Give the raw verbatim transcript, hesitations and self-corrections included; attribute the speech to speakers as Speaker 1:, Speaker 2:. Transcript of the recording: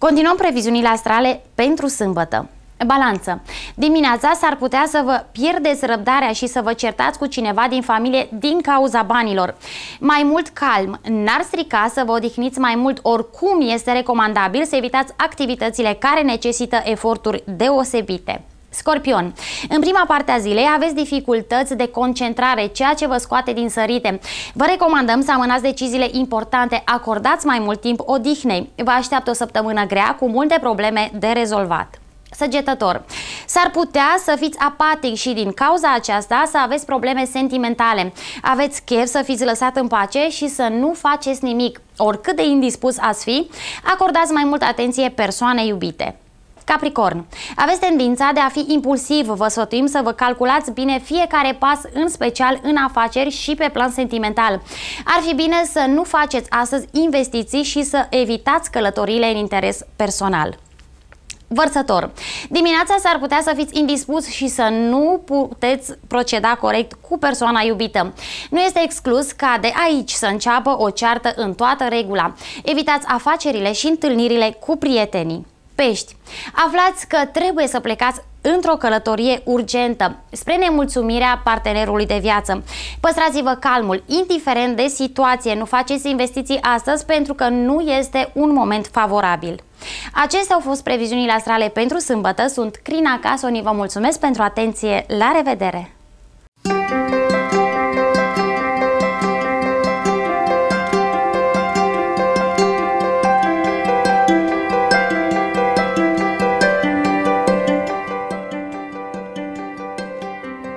Speaker 1: Continuăm previziunile astrale pentru sâmbătă. Balanță. Dimineața s-ar putea să vă pierdeți răbdarea și să vă certați cu cineva din familie din cauza banilor. Mai mult calm n-ar strica să vă odihniți mai mult, oricum este recomandabil să evitați activitățile care necesită eforturi deosebite. Scorpion. În prima parte a zilei aveți dificultăți de concentrare, ceea ce vă scoate din sărite. Vă recomandăm să amânați deciziile importante, acordați mai mult timp odihnei. Vă așteaptă o săptămână grea cu multe probleme de rezolvat. Săgetător. S-ar putea să fiți apatic și din cauza aceasta să aveți probleme sentimentale. Aveți chef să fiți lăsat în pace și să nu faceți nimic. Oricât de indispus ați fi, acordați mai mult atenție persoanei iubite. Capricorn. Aveți tendința de a fi impulsiv, vă sfătuim să vă calculați bine fiecare pas, în special în afaceri și pe plan sentimental. Ar fi bine să nu faceți astăzi investiții și să evitați călătoriile în interes personal. Vărsător. Dimineața s-ar putea să fiți indispus și să nu puteți proceda corect cu persoana iubită. Nu este exclus ca de aici să înceapă o ceartă în toată regula. Evitați afacerile și întâlnirile cu prietenii. Pești. Aflați că trebuie să plecați într-o călătorie urgentă, spre nemulțumirea partenerului de viață. Păstrați-vă calmul, indiferent de situație, nu faceți investiții astăzi pentru că nu este un moment favorabil. Acestea au fost previziunile astrale pentru sâmbătă. Sunt Crina Casoni, vă mulțumesc pentru atenție, la revedere!